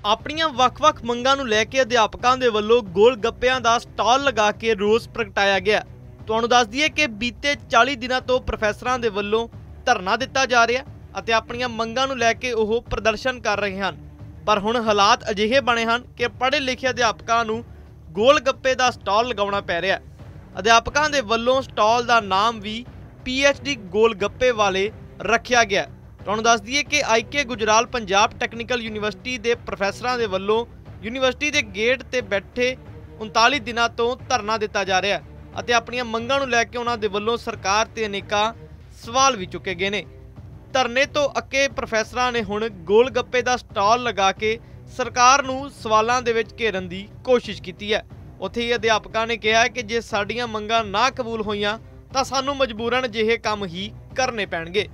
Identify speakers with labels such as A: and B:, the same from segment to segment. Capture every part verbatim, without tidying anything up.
A: ਆਪਣੀਆਂ ਵੱਖ-ਵੱਖ ਮੰਗਾਂ ਨੂੰ ਲੈ ਕੇ ਅਧਿਆਪਕਾਂ ਦੇ ਵੱਲੋਂ ਗੋਲ ਗੱਪਿਆਂ ਦਾ ਸਟਾਲ ਲਗਾ ਕੇ ਰੋਸ ਪ੍ਰਗਟਾਇਆ ਗਿਆ। ਤੁਹਾਨੂੰ ਦੱਸ ਦਈਏ ਕਿ ਬੀਤੇ ਚਾਲੀ ਦਿਨਾਂ ਤੋਂ ਪ੍ਰੋਫੈਸਰਾਂ ਦੇ ਵੱਲੋਂ ਧਰਨਾ ਦਿੱਤਾ ਜਾ ਰਿਹਾ ਅਤੇ ਆਪਣੀਆਂ ਮੰਗਾਂ ਨੂੰ ਲੈ ਕੇ ਉਹ ਪ੍ਰਦਰਸ਼ਨ ਕਰ ਰਹੇ ਹਨ। ਪਰ ਹੁਣ ਹਾਲਾਤ ਅਜਿਹੇ ਬਣੇ ਹਨ ਕਿ ਪੜ੍ਹੇ ਲਿਖੇ ਅਧਿਆਪਕਾਂ ਨੂੰ ਗੋਲ ਗੱਪੇ ਦਾ ਸਟਾਲ ਲਗਾਉਣਾ ਪੈ ਰਿਹਾ। ਅਧਿਆਪਕਾਂ ਦੇ ਵੱਲੋਂ ਸਟਾਲ ਦਾ ਨਾਮ ਵੀ P H D gol gappe ਵਾਲੇ ਰੱਖਿਆ ਗਿਆ। ਤੁਹਾਨੂੰ ਦੱਸ ਦਈਏ ਕਿ I K Gujral Punjab technical university ਦੇ ਪ੍ਰੋਫੈਸਰਾਂ ਦੇ ਵੱਲੋਂ ਯੂਨੀਵਰਸਿਟੀ ਦੇ ਗੇਟ ਤੇ ਬੈਠੇ ਉਨਤਾਲੀ ਦਿਨਾਂ ਤੋਂ ਧਰਨਾ ਦਿੱਤਾ ਜਾ ਰਿਹਾ ਅਤੇ ਆਪਣੀਆਂ ਮੰਗਾਂ ਨੂੰ ਲੈ ਕੇ ਉਹਨਾਂ ਦੇ ਵੱਲੋਂ ਸਰਕਾਰ ਤੇ ਅਨੇਕਾਂ ਸਵਾਲ ਵੀ ਚੁੱਕੇ ਗਏ ਨੇ। ਧਰਨੇ ਤੋਂ ਅੱਕੇ ਪ੍ਰੋਫੈਸਰਾਂ ਨੇ ਹੁਣ ਗੋਲ ਗੱਪੇ ਦਾ ਸਟਾਲ ਲਗਾ ਕੇ ਸਰਕਾਰ ਨੂੰ ਸਵਾਲਾਂ ਦੇ ਵਿੱਚ ਘੇਰਨ ਦੀ ਕੋਸ਼ਿਸ਼ ਕੀਤੀ ਹੈ। ਉੱਥੇ ਹੀ ਅਧਿਆਪਕਾਂ ਨੇ ਕਿਹਾ ਕਿ ਜੇ ਸਾਡੀਆਂ ਮੰਗਾਂ ਨਾ ਕਬੂਲ ਹੋਈਆਂ ਤਾਂ ਸਾਨੂੰ ਮਜਬੂਰਨ ਅਜਿਹੇ ਕੰਮ ਹੀ ਕਰਨੇ ਪੈਣਗੇ।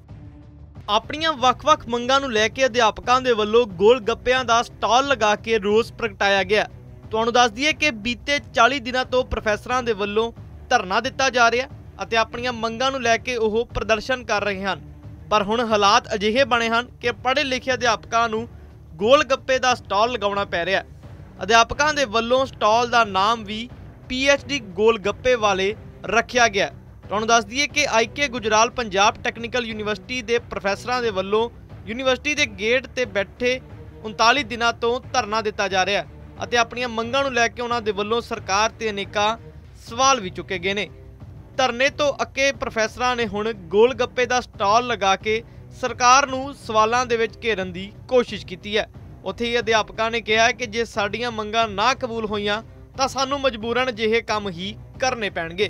A: ਆਪਣੀਆਂ ਵੱਖ-ਵੱਖ ਮੰਗਾਂ ਨੂੰ ਲੈ ਕੇ ਅਧਿਆਪਕਾਂ ਦੇ ਵੱਲੋਂ ਗੋਲ ਗੱਪਿਆਂ ਦਾ ਸਟਾਲ ਲਗਾ ਕੇ ਰੋਸ ਪ੍ਰਗਟਾਇਆ ਗਿਆ। ਤੁਹਾਨੂੰ ਦੱਸ ਦਈਏ ਕਿ ਬੀਤੇ ਚਾਲੀ ਦਿਨਾਂ ਤੋਂ ਪ੍ਰੋਫੈਸਰਾਂ ਦੇ ਵੱਲੋਂ ਧਰਨਾ ਦਿੱਤਾ ਜਾ ਰਿਹਾ ਅਤੇ ਆਪਣੀਆਂ ਮੰਗਾਂ ਨੂੰ ਲੈ ਕੇ ਉਹ ਪ੍ਰਦਰਸ਼ਨ ਕਰ ਰਹੇ ਹਨ। ਪਰ ਹੁਣ ਹਾਲਾਤ ਅਜਿਹੇ ਬਣੇ ਹਨ ਕਿ ਪੜ੍ਹੇ ਲਿਖੇ ਅਧਿਆਪਕਾਂ ਨੂੰ ਗੋਲ ਗੱਪੇ ਦਾ ਸਟਾਲ ਲਗਾਉਣਾ ਪੈ ਰਿਹਾ। ਅਧਿਆਪਕਾਂ ਦੇ ਵੱਲੋਂ ਸਟਾਲ ਦਾ ਨਾਮ ਵੀ P H D gol gappe ਵਾਲੇ ਰੱਖਿਆ ਗਿਆ। ਤੁਹਾਨੂੰ ਦੱਸ ਦਈਏ ਕਿ I K Gujral Punjab technical university ਦੇ ਪ੍ਰੋਫੈਸਰਾਂ ਦੇ ਵੱਲੋਂ ਯੂਨੀਵਰਸਿਟੀ ਦੇ ਗੇਟ ਤੇ ਬੈਠੇ ਉਨਤਾਲੀ ਦਿਨਾਂ ਤੋਂ ਧਰਨਾ ਦਿੱਤਾ ਜਾ ਰਿਹਾ ਅਤੇ ਆਪਣੀਆਂ ਮੰਗਾਂ ਨੂੰ ਲੈ ਕੇ ਉਹਨਾਂ ਦੇ ਵੱਲੋਂ ਸਰਕਾਰ ਤੇ ਅਨੇਕਾਂ ਸਵਾਲ ਵੀ ਚੁੱਕੇ ਗਏ ਨੇ। ਧਰਨੇ ਤੋਂ ਅੱਕੇ ਪ੍ਰੋਫੈਸਰਾਂ ਨੇ ਹੁਣ ਗੋਲ ਗੱਪੇ ਦਾ ਸਟਾਲ ਲਗਾ ਕੇ ਸਰਕਾਰ ਨੂੰ ਸਵਾਲਾਂ ਦੇ ਵਿੱਚ ਘੇਰਨ ਦੀ ਕੋਸ਼ਿਸ਼ ਕੀਤੀ ਹੈ। ਉੱਥੇ ਹੀ ਅਧਿਆਪਕਾਂ ਨੇ ਕਿਹਾ ਕਿ ਜੇ ਸਾਡੀਆਂ ਮੰਗਾਂ ਨਾ ਕਬੂਲ ਹੋਈਆਂ ਤਾਂ ਸਾਨੂੰ ਮਜਬੂਰਨ ਅਜਿਹੇ ਕੰਮ ਹੀ ਕਰਨੇ ਪੈਣਗੇ।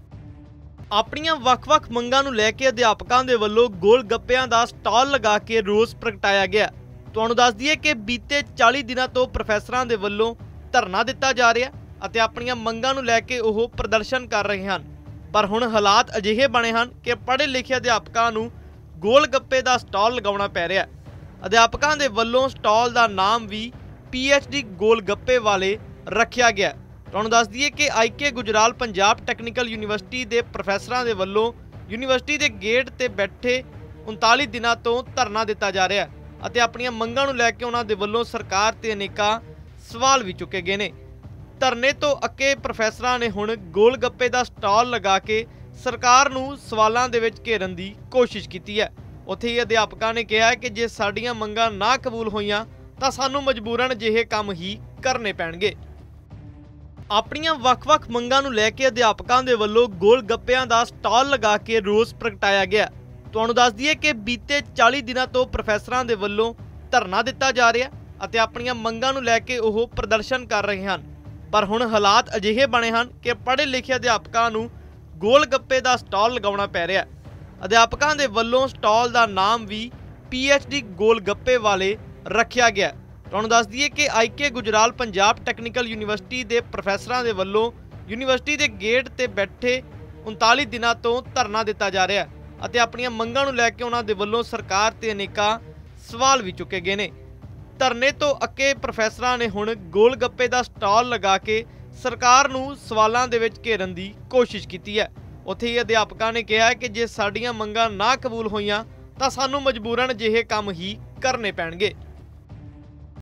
A: ਆਪਣੀਆਂ ਵੱਖ-ਵੱਖ ਮੰਗਾਂ ਨੂੰ ਲੈ ਕੇ ਅਧਿਆਪਕਾਂ ਦੇ ਵੱਲੋਂ ਗੋਲ ਗੱਪਿਆਂ ਦਾ ਸਟਾਲ ਲਗਾ ਕੇ ਰੋਸ ਪ੍ਰਗਟਾਇਆ ਗਿਆ। ਤੁਹਾਨੂੰ ਦੱਸ ਦਈਏ ਕਿ ਬੀਤੇ ਚਾਲੀ ਦਿਨਾਂ ਤੋਂ ਪ੍ਰੋਫੈਸਰਾਂ ਦੇ ਵੱਲੋਂ ਧਰਨਾ ਦਿੱਤਾ ਜਾ ਰਿਹਾ ਅਤੇ ਆਪਣੀਆਂ ਮੰਗਾਂ ਨੂੰ ਲੈ ਕੇ ਉਹ ਪ੍ਰਦਰਸ਼ਨ ਕਰ ਰਹੇ ਹਨ। ਪਰ ਹੁਣ ਹਾਲਾਤ ਅਜਿਹੇ ਬਣੇ ਹਨ ਕਿ ਪੜ੍ਹੇ ਲਿਖੇ ਅਧਿਆਪਕਾਂ ਨੂੰ ਗੋਲ ਗੱਪੇ ਦਾ ਸਟਾਲ ਲਗਾਉਣਾ ਪੈ ਰਿਹਾ। ਅਧਿਆਪਕਾਂ ਦੇ ਵੱਲੋਂ ਸਟਾਲ ਦਾ ਨਾਮ ਵੀ P H D gol gappe ਵਾਲੇ ਰੱਖਿਆ ਗਿਆ। ਤੁਹਾਨੂੰ ਦੱਸ ਦਈਏ ਕਿ I K Gujral Punjab technical university ਦੇ ਪ੍ਰੋਫੈਸਰਾਂ ਦੇ ਵੱਲੋਂ ਯੂਨੀਵਰਸਿਟੀ ਦੇ ਗੇਟ ਤੇ ਬੈਠੇ ਉਨਤਾਲੀ ਦਿਨਾਂ ਤੋਂ ਧਰਨਾ ਦਿੱਤਾ ਜਾ ਰਿਹਾ ਅਤੇ ਆਪਣੀਆਂ ਮੰਗਾਂ ਨੂੰ ਲੈ ਕੇ ਉਹਨਾਂ ਦੇ ਵੱਲੋਂ ਸਰਕਾਰ ਤੇ ਅਨੇਕਾਂ ਸਵਾਲ ਵੀ ਚੁੱਕੇ ਗਏ ਨੇ। ਧਰਨੇ ਤੋਂ ਅੱਕੇ ਪ੍ਰੋਫੈਸਰਾਂ ਨੇ ਹੁਣ ਗੋਲ ਗੱਪੇ ਦਾ ਸਟਾਲ ਲਗਾ ਕੇ ਸਰਕਾਰ ਨੂੰ ਸਵਾਲਾਂ ਦੇ ਵਿੱਚ ਘੇਰਨ ਦੀ ਕੋਸ਼ਿਸ਼ ਕੀਤੀ ਹੈ। ਉੱਥੇ ਹੀ ਅਧਿਆਪਕਾਂ ਨੇ ਕਿਹਾ ਕਿ ਜੇ ਸਾਡੀਆਂ ਮੰਗਾਂ ਨਾ ਕਬੂਲ ਹੋਈਆਂ ਤਾਂ ਸਾਨੂੰ ਮਜਬੂਰਨ ਅਜਿਹੇ ਕੰਮ ਹੀ ਕਰਨੇ ਪੈਣਗੇ। ਆਪਣੀਆਂ ਵੱਖ-ਵੱਖ ਮੰਗਾਂ ਨੂੰ ਲੈ ਕੇ ਅਧਿਆਪਕਾਂ ਦੇ ਵੱਲੋਂ ਗੋਲ ਗੱਪਿਆਂ ਦਾ ਸਟਾਲ ਲਗਾ ਕੇ ਰੋਸ ਪ੍ਰਗਟਾਇਆ ਗਿਆ। ਤੁਹਾਨੂੰ ਦੱਸ ਦਈਏ ਕਿ ਬੀਤੇ ਚਾਲੀ ਦਿਨਾਂ ਤੋਂ ਪ੍ਰੋਫੈਸਰਾਂ ਦੇ ਵੱਲੋਂ ਧਰਨਾ ਦਿੱਤਾ ਜਾ ਰਿਹਾ ਅਤੇ ਆਪਣੀਆਂ ਮੰਗਾਂ ਨੂੰ ਲੈ ਕੇ ਉਹ ਪ੍ਰਦਰਸ਼ਨ ਕਰ ਰਹੇ ਹਨ। ਪਰ ਹੁਣ ਹਾਲਾਤ ਅਜਿਹੇ ਬਣੇ ਹਨ ਕਿ ਪੜ੍ਹੇ ਲਿਖੇ ਅਧਿਆਪਕਾਂ ਨੂੰ ਗੋਲ ਗੱਪੇ ਦਾ ਸਟਾਲ ਲਗਾਉਣਾ ਪੈ ਰਿਹਾ। ਅਧਿਆਪਕਾਂ ਦੇ ਵੱਲੋਂ ਸਟਾਲ ਦਾ ਨਾਮ ਵੀ P H D gol gappe ਵਾਲੇ ਰੱਖਿਆ ਗਿਆ। ਤੁਹਾਨੂੰ ਦੱਸ ਦਈਏ ਕਿ I K Gujral Punjab technical university ਦੇ ਪ੍ਰੋਫੈਸਰਾਂ ਦੇ ਵੱਲੋਂ ਯੂਨੀਵਰਸਿਟੀ ਦੇ ਗੇਟ ਤੇ ਬੈਠੇ ਉਨਤਾਲੀ ਦਿਨਾਂ ਤੋਂ ਧਰਨਾ ਦਿੱਤਾ ਜਾ ਰਿਹਾ ਅਤੇ ਆਪਣੀਆਂ ਮੰਗਾਂ ਨੂੰ ਲੈ ਕੇ ਉਹਨਾਂ ਦੇ ਵੱਲੋਂ ਸਰਕਾਰ ਤੇ ਅਨੇਕਾਂ ਸਵਾਲ ਵੀ ਚੁੱਕੇ ਗਏ ਨੇ। ਧਰਨੇ ਤੋਂ ਅੱਕੇ ਪ੍ਰੋਫੈਸਰਾਂ ਨੇ ਹੁਣ ਗੋਲ ਗੱਪੇ ਦਾ ਸਟਾਲ ਲਗਾ ਕੇ ਸਰਕਾਰ ਨੂੰ ਸਵਾਲਾਂ ਦੇ ਵਿੱਚ ਘੇਰਨ ਦੀ ਕੋਸ਼ਿਸ਼ ਕੀਤੀ ਹੈ। ਉੱਥੇ ਹੀ ਅਧਿਆਪਕਾਂ ਨੇ ਕਿਹਾ ਕਿ ਜੇ ਸਾਡੀਆਂ ਮੰਗਾਂ ਨਾ ਕਬੂਲ ਹੋਈਆਂ ਤਾਂ ਸਾਨੂੰ ਮਜਬੂਰਨ ਅਜਿਹੇ ਕੰਮ ਹੀ ਕਰਨੇ ਪੈਣਗੇ।